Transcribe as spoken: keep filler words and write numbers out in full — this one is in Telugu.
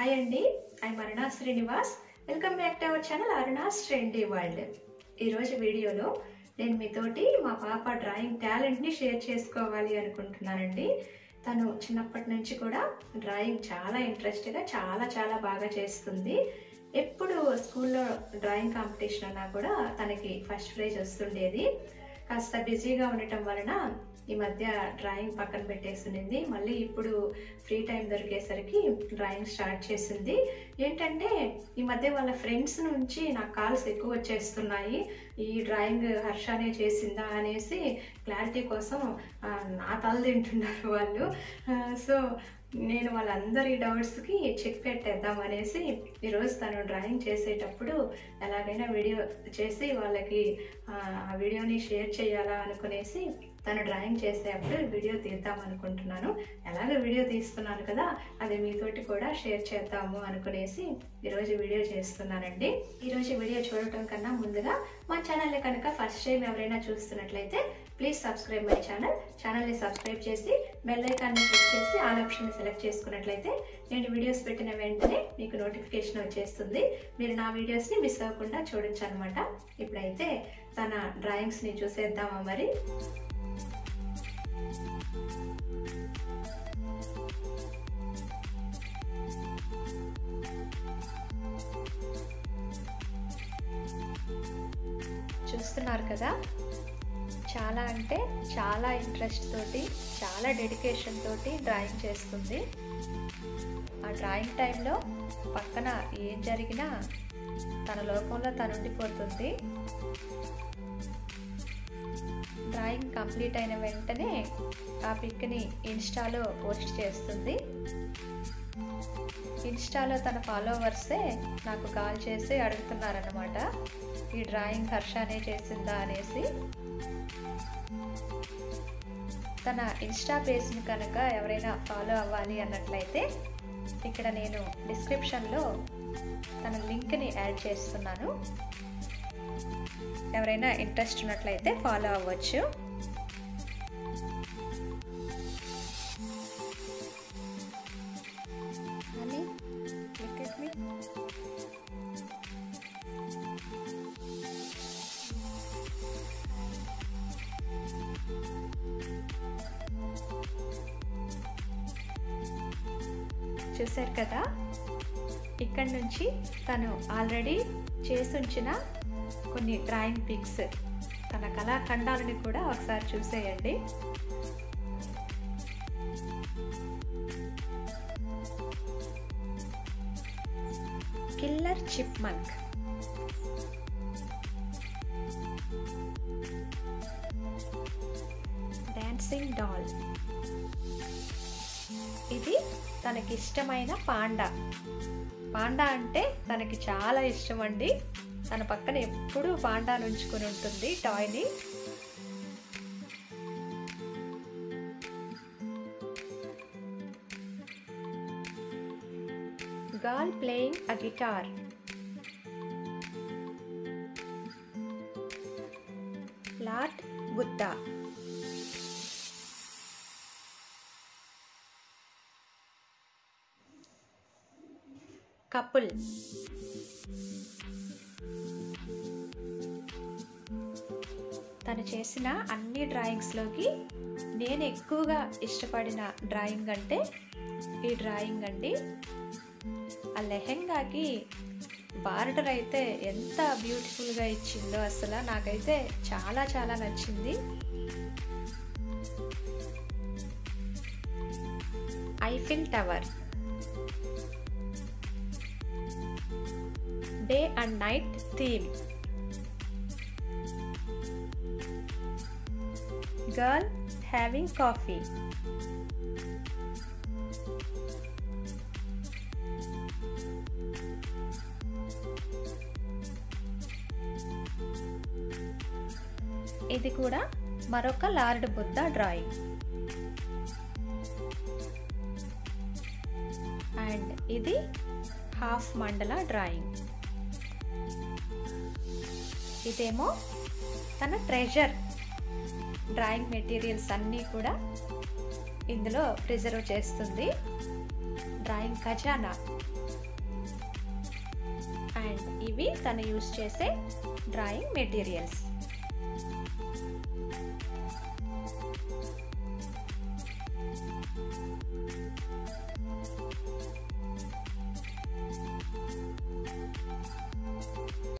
హాయ్ అండి, I'm Aruna Srinivas. Welcome back to our channel Aruna's trendy world. ఈరోజు వీడియోలో నేను మీతోటి మా పాప డ్రాయింగ్ టాలెంట్ని షేర్ చేసుకోవాలి అనుకుంటున్నానండి. తను చిన్నప్పటి నుంచి కూడా డ్రాయింగ్ చాలా ఇంట్రెస్ట్గా చాలా చాలా బాగా చేస్తుంది. ఎప్పుడు స్కూల్లో డ్రాయింగ్ కాంపిటీషన్ అన్నా కూడా తనకి ఫస్ట్ ప్రైజ్ వస్తుండేది. కాస్త బిజీగా ఉండటం వలన ఈ మధ్య డ్రాయింగ్ పక్కన పెట్టేసింది. మళ్ళీ ఇప్పుడు ఫ్రీ టైం దొరికేసరికి డ్రాయింగ్ స్టార్ట్ చేసింది. ఏంటంటే ఈ మధ్య వాళ్ళ ఫ్రెండ్స్ నుంచి నాకు కాల్స్ ఎక్కువ వచ్చేస్తున్నాయి. ఈ డ్రాయింగ్ హర్షానే చేసిందా అనేసి క్లారిటీ కోసం నా తల తింటున్నారు వాళ్ళు. సో నేను వాళ్ళందరి డౌట్స్కి చెక్ పెట్టేద్దాం అనేసి ఈరోజు తను డ్రాయింగ్ చేసేటప్పుడు ఎలాగైనా వీడియో చేసి వాళ్ళకి ఆ వీడియోని షేర్ చేయాలా అనుకునేసి తను డ్రాయింగ్ చేసేటప్పుడు వీడియో తీద్దాం అనుకుంటున్నాను. ఎలాగ వీడియో తీస్తున్నాను కదా, అది మీతోటి కూడా షేర్ చేద్దాము అనుకునేసి ఈరోజు వీడియో చేస్తున్నానండి. ఈరోజు వీడియో చూడటం కన్నా ముందుగా మా ఛానల్ని కనుక ఫస్ట్ టైం ఎవరైనా చూస్తున్నట్లయితే ప్లీజ్ సబ్స్క్రైబ్ మై ఛానల్. ఛానల్ని సబ్స్క్రైబ్ చేసి బెల్ ఐకాన్ని క్లిక్ చేసి ఆల్ ఆప్షన్ని సెలెక్ట్ చేసుకున్నట్లయితే నేను వీడియోస్ పెట్టిన వెంటనే మీకు నోటిఫికేషన్ వచ్చేస్తుంది. మీరు నా వీడియోస్ని మిస్ అవ్వకుండా చూడొచ్చు అనమాట. ఇప్పుడైతే తన డ్రాయింగ్స్ని చూసేద్దామా మరి. చూస్తున్నారు కదా, చాలా అంటే చాలా ఇంట్రెస్ట్ తోటి చాలా డెడికేషన్ తోటి డ్రాయింగ్ చేస్తుంది. ఆ డ్రాయింగ్ టైంలో పక్కన ఏం జరిగినా తన లోకంలో తను ఉండిపోతుంది. డ్రాయింగ్ కంప్లీట్ అయిన వెంటనే ఆ పిక్ని ఇన్స్టాలో పోస్ట్ చేస్తుంది. ఇన్స్టాలో తన ఫాలోవర్సే నాకు కాల్ చేసి అడుగుతున్నారన్నమాట, ఈ డ్రాయింగ్ హర్షానే చేసిందా అనేసి. తన ఇన్స్టా పేజ్ని కనుక ఎవరైనా ఫాలో అవ్వాలి అన్నట్లయితే ఇక్కడ నేను డిస్క్రిప్షన్లో తన లింక్ని యాడ్ చేస్తున్నాను. ఎవరైనా ఇంట్రెస్ట్ ఉన్నట్లయితే ఫాలో అవ్వచ్చు. చూశారు కదా, ఇక్కడ నుంచి తను ఆల్రెడీ చేసుంచిన కొన్ని డ్రాయింగ్ పిక్స్, తన కళాఖండాలని కూడా ఒకసారి చూసేయండి. కిల్లర్ చిప్మంక్, డాన్సింగ్ డాల్, ఇది తనకిష్టమైన పాండా. పాండా అంటే తనకి చాలా ఇష్టం అండి. తన పక్కన ఎప్పుడూ పాండా నుంచుకొని ఉంటుంది టాయ్ని. Girl playing a guitar, lord Buddha, couple, తను చేసిన అన్ని డ్రాయింగ్స్లోకి నేను ఎక్కువగా ఇష్టపడిన డ్రాయింగ్ అంటే ఈ డ్రాయింగ్ అండి. ఆ లెహెంగాకి బార్డర్ అయితే ఎంత బ్యూటిఫుల్గా ఇచ్చిందో అసలు నాకైతే చాలా చాలా నచ్చింది. Eiffel tower, day and night theme, girl having coffee, ఇది కూడా మరొక లార్డ్ బుద్ధ డ్రాయింగ్. అండ్ ఇది హాఫ్ మండల డ్రాయింగ్. ఇదేమో తన ట్రెజర్ డ్రాయింగ్ మెటీరియల్స్ అన్నీ కూడా ఇందులో ప్రిజర్వ్ చేస్తుంది. డ్రాయింగ్ ఖజానా. అండ్ ఇవి తను యూస్ చేసే డ్రాయింగ్ మెటీరియల్స్.